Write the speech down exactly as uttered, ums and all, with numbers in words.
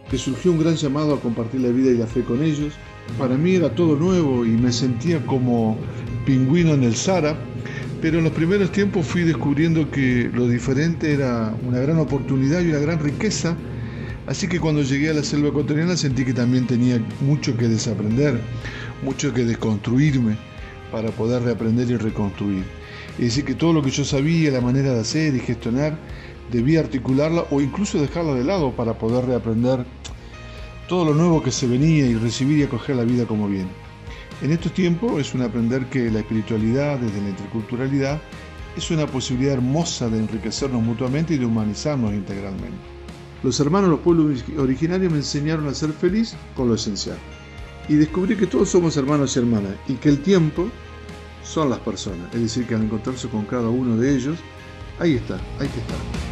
que surgió un gran llamado a compartir la vida y la fe con ellos. Para mí era todo nuevo y me sentía como pingüino en el Sahara, pero en los primeros tiempos fui descubriendo que lo diferente era una gran oportunidad y una gran riqueza, así que cuando llegué a la selva ecuatoriana sentí que también tenía mucho que desaprender, mucho que desconstruirme para poder reaprender y reconstruir. Es decir, que todo lo que yo sabía, la manera de hacer y gestionar, debía articularla o incluso dejarla de lado para poder reaprender todo lo nuevo que se venía y recibir y acoger la vida como bien. En estos tiempos es un aprender que la espiritualidad, desde la interculturalidad, es una posibilidad hermosa de enriquecernos mutuamente y de humanizarnos integralmente. Los hermanos, los pueblos originarios me enseñaron a ser feliz con lo esencial. Y descubrí que todos somos hermanos y hermanas y que el tiempo son las personas. Es decir, que al encontrarse con cada uno de ellos, ahí está, hay que estar.